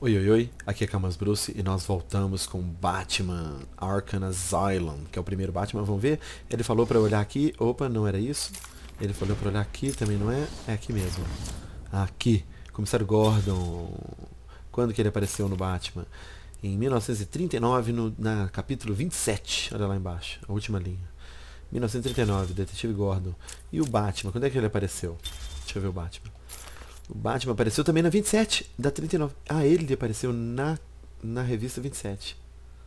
Oi, oi, oi, aqui é Camas Bruce e nós voltamos com Batman Arkham Asylum, que é o primeiro Batman. Vamos ver? Ele falou pra eu olhar aqui. Opa, não era isso. Ele falou pra eu olhar aqui, também não é. É aqui mesmo. Aqui, Comissário Gordon. Quando que ele apareceu no Batman? Em 1939, na capítulo 27. Olha lá embaixo, a última linha. 1939, Detetive Gordon. E o Batman, quando é que ele apareceu? Deixa eu ver o Batman. O Batman apareceu também na 27 da 39. Ah, ele apareceu na revista 27.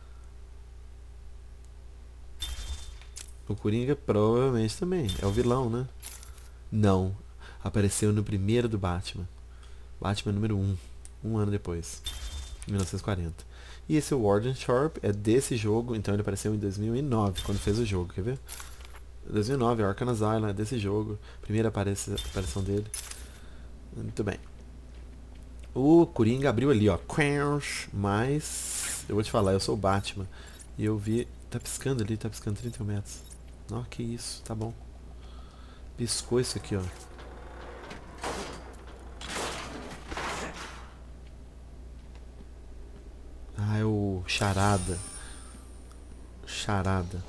O Coringa provavelmente também. É o vilão, né? Não. Apareceu no primeiro do Batman. Batman número 1. Um ano depois. 1940. E esse Warden Sharp é desse jogo. Então ele apareceu em 2009, quando fez o jogo. Quer ver? 2009, Arkham Asylum é desse jogo. Primeira aparição dele. Muito bem. O Coringa abriu ali, ó. Mas eu vou te falar, eu sou o Batman. E eu vi. Tá piscando ali, tá piscando 31 metros. Ó, que isso, tá bom. Piscou isso aqui, ó. Ah, é o Charada. Charada.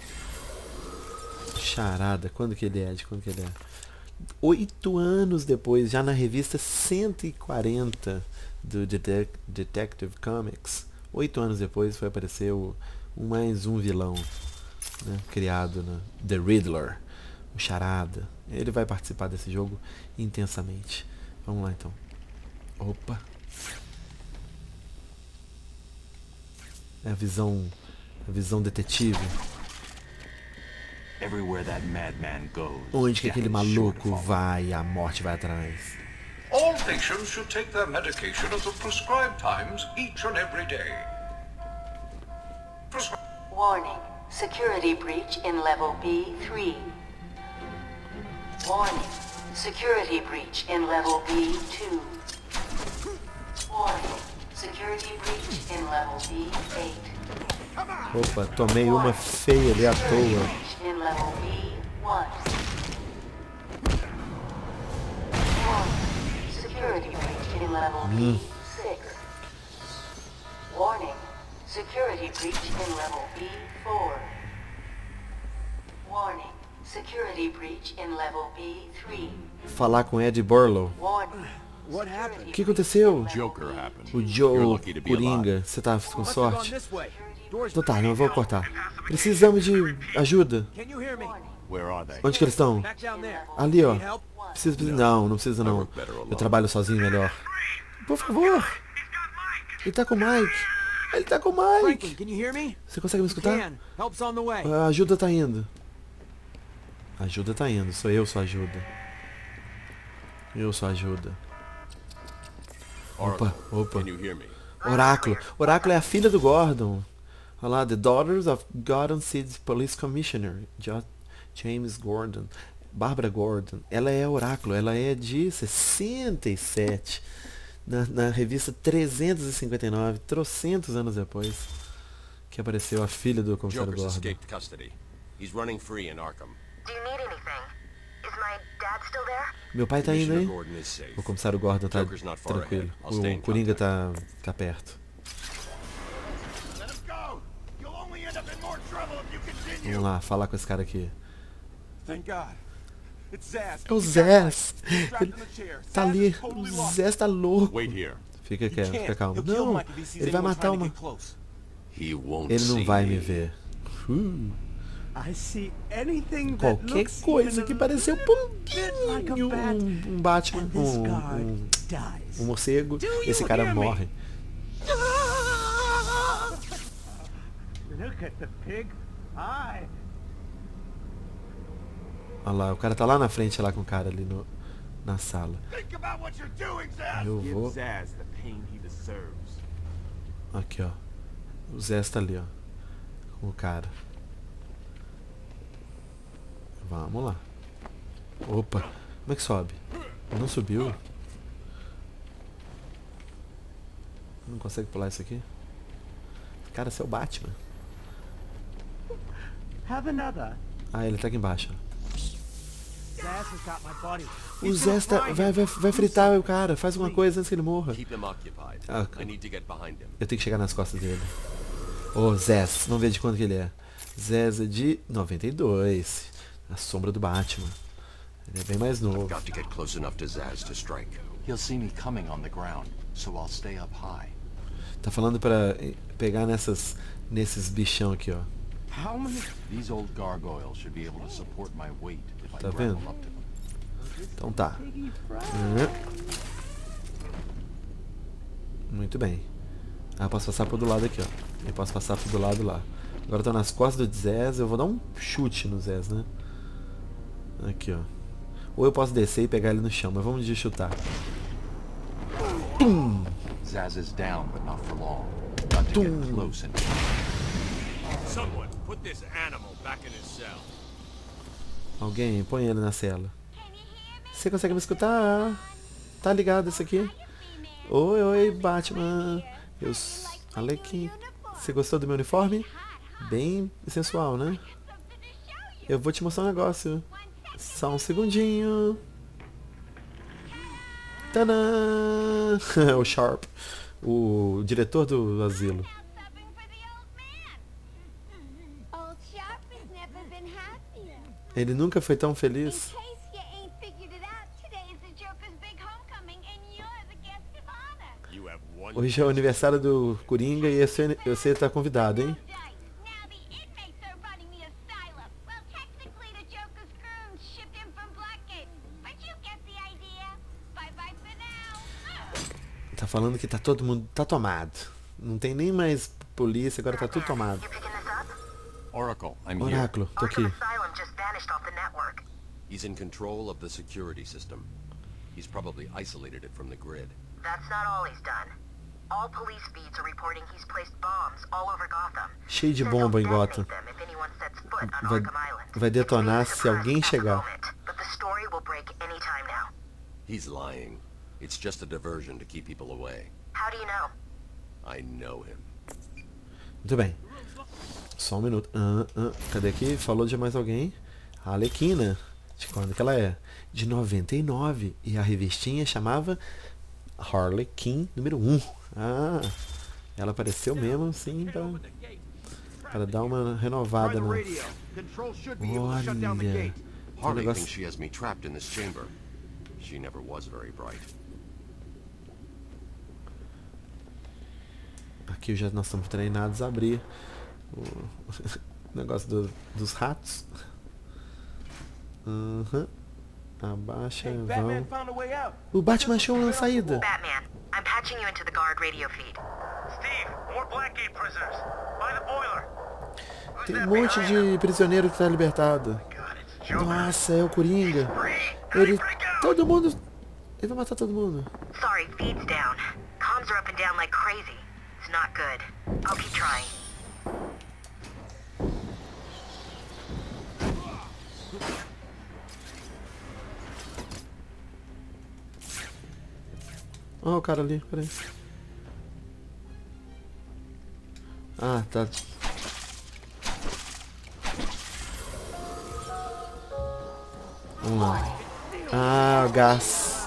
Charada. Quando que ele é? De quando que ele é? 8 anos depois, já na revista 140 do Detective Comics, 8 anos depois foi aparecer mais um vilão, né, criado na The Riddler, o Charada. Ele vai participar desse jogo intensamente. Vamos lá então. Opa. É a visão detetive. Onde que aquele maluco vai, a morte vai atrás. All patients should take their medication at the prescribed times each and every day. Warning. Security breach in level B3. Warning. Security breach in level B2. Warning. Security breach in level B8. Opa, tomei uma feia ali à toa. In level B1. Security breach in level B6. Warning. Security breach in level B4. Warning. Security breach in level B3. Falar com Ed Borlow. Warning. O que aconteceu? O Coringa, você tá com sorte? Então tá, não vou cortar. Precisamos de ajuda. Onde que eles estão? Ali, ó. Não precisa não. Eu trabalho sozinho melhor. Por favor. Ele tá com o Mike. Ele tá com o Mike. Você consegue me escutar? A ajuda tá indo. A ajuda tá indo. Sou eu sua ajuda. Eu sou ajuda. Opa. Oráculo. Oráculo é a filha do Gordon. Olha lá, The Daughters of Gotham City's Police Commissioner, James Gordon. Barbara Gordon. Ela é Oráculo, ela é de 67. Na revista 359, trocentos anos depois, que apareceu a filha do Comissário Gordon. Meu pai tá indo aí. O Comissário Gordon tá tranquilo. O Coringa tá perto. Vamos lá, falar com esse cara aqui. É o Zez. Ele tá ali. O Zez tá louco. Fica quieto, fica calmo. Não, ele vai matar uma... Ele não vai me ver. Qualquer coisa que pareceu um pouquinho um Batman, um morcego, esse cara morre. Olha lá, o cara tá lá na frente lá com o cara ali na sala. Eu vou... Aqui, ó. O Zé tá ali, ó. Com o cara. Vamos lá. Opa, como é que sobe? Não subiu? Não consegue pular isso aqui? Cara, você é o Batman. Ah, ele tá aqui embaixo. O Zez vai fritar o cara. Faz alguma coisa antes que ele morra. Ah, eu tenho que chegar nas costas dele. Ô, Zez. Vamos ver de quanto que ele é. Zez é de 92. A sombra do Batman. Ele é bem mais novo. Tá falando pra pegar nesses bichão aqui, ó. Tá vendo? Então tá. Muito bem. Ah, eu posso passar pro do lado aqui, ó. Eu posso passar pro do lado lá. Agora eu tô nas costas do Zez. Eu vou dar um chute no Zez, né? Aqui, ó. Ou eu posso descer e pegar ele no chão, mas vamos de chutar. Tum! Zaz is down, but not for long. Got to get close and... Someone put this animal back in his cell. Alguém, põe ele na cela. Você consegue me escutar? Tá ligado isso aqui? Oi, oi, Batman. Eu... Arlequim. Você gostou do meu uniforme? Bem sensual, né? Eu vou te mostrar um negócio. Só um segundinho. Tadã! O Sharp. O diretor do asilo. Ele nunca foi tão feliz. Hoje é o aniversário do Coringa e você tá convidado, hein? Tá falando que tá todo mundo... Tá tomado. Não tem nem mais polícia, agora tá tudo tomado. Oracle, I'm here. Oráculo, tô aqui. He's in control of the security system. He's probably isolated it from the grid. That's not all he's done. All police feeds are reporting he's placed bombs all over Gotham. Cheio de bomba em Gotham. Vai detonar se alguém chegar. But the story will break any time now. He's lying. It's just a diversion to keep people away. How do you know? I know him. Muito bem. Só um minuto. Cadê aqui? Falou de mais alguém? A Arlequina. De quando que ela é? De 99. E a revistinha chamava Harley Quinn número 1. Ah, ela apareceu mesmo assim para dar uma renovada no... Olha. Harley thinks she has me trapped in this chamber. She never was very bright. Aqui já nós estamos treinados a abrir o negócio dos ratos. Abaixa, vão. O Batman achou uma saída. Batman, I'm patching you into the guard radio feed. Steve, more Blackgate prisoners. By the boiler. Tem um monte de prisioneiro que tá libertado. Nossa, é o Coringa. Ele... Todo mundo... Ele vai matar todo mundo. Sorry, feed's down. Comms are up and down like crazy. It's not good. I'll keep trying. Ó, o cara ali, peraí. Ah, tá. Vamos lá. Ah, gás.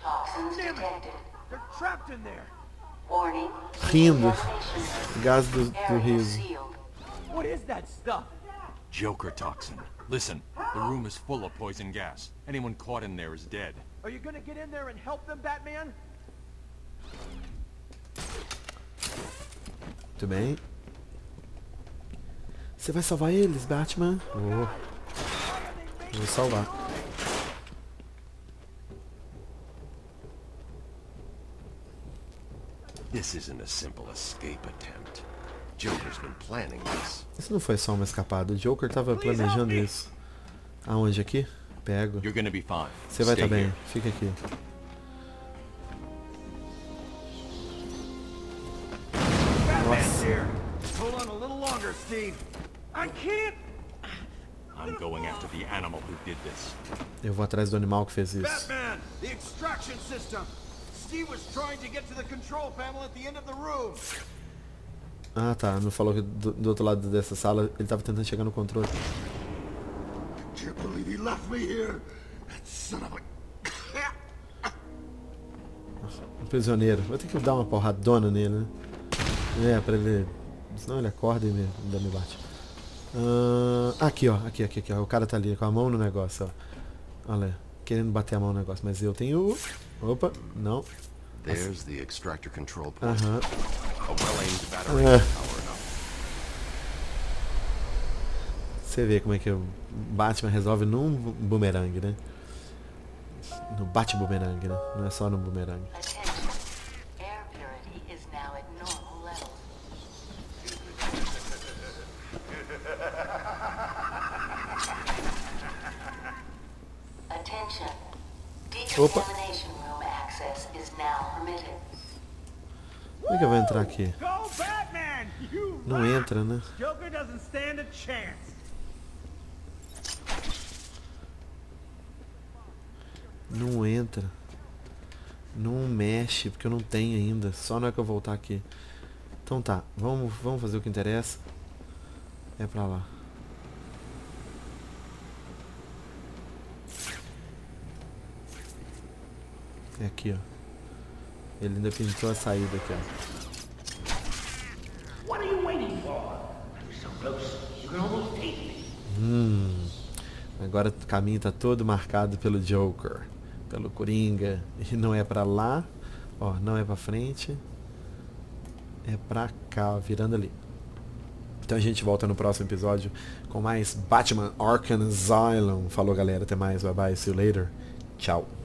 Rindo. Gás do riso. What is that stuff? Joker toxin. Listen, the room is full of poison gas. Anyone caught in there is dead. Are you gonna get in there and help them, Batman? Muito bem. Você vai salvar eles, Batman? Vou salvar. This isn't a simple escape attempt. Joker's been planning this. Isso não foi só uma escapada. O Joker tava planejando isso. Aonde? Aqui? Pego. You're gonna be fine. Você vai estar Stay bem. here. Fica aqui. Nossa. Hold on a little longer, Steve. I can't. I'm going after the animal who did this. Eu vou atrás do animal que fez isso. Batman, the extraction system. Steve was trying to get to the control panel at the end of the room. Ah, tá. Não falou que do outro lado dessa sala ele tava tentando chegar no controle. Can't believe he left me here. Um prisioneiro. Vou ter que dar uma porradona nele, né? Pra ele... Senão ele acorda e ainda me bate. Aqui, ó. Aqui, ó. O cara tá ali com a mão no negócio, ó. Olha, querendo bater a mão no negócio. Mas eu tenho... Opa, não. There's the extractor control point. Aham. A well-aimed battery power enough. Você vê como é que o Batman resolve num bumerangue, né? No bate-bumerangue, né? Não é só no bumerangue. Attention. Air purity is now at normal levels. Attention. Decontamination room access is now permitted. Como é que eu vou entrar aqui? Go Batman! You Não entra, né? Joker doesn't stand a chance. Não entra. Não mexe, porque eu não tenho ainda. Só na hora que eu voltar aqui. Então tá, vamos fazer o que interessa. É pra lá. É aqui, ó. Ele ainda pintou a saída aqui, ó. What are you waiting for? You're so close, you can almost taste me. Agora o caminho tá todo marcado pelo Joker. Pelo Coringa. E não é pra lá. Ó, não é pra frente. É pra cá, ó, virando ali. Então a gente volta no próximo episódio com mais Batman Arkham Asylum. Falou, galera. Até mais. Bye bye. See you later. Tchau.